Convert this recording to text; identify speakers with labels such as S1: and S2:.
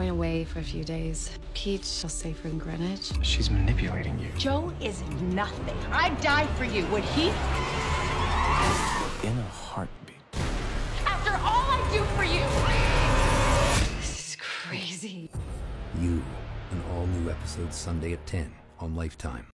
S1: going away for a few days. Peach, she'll stay for in Greenwich.
S2: She's manipulating you.
S3: Joe is nothing. I'd die for you. Would he?
S2: In a heartbeat.
S3: After all I do for you!
S1: This is crazy.
S4: You, an all-new episode Sunday at 10 on Lifetime.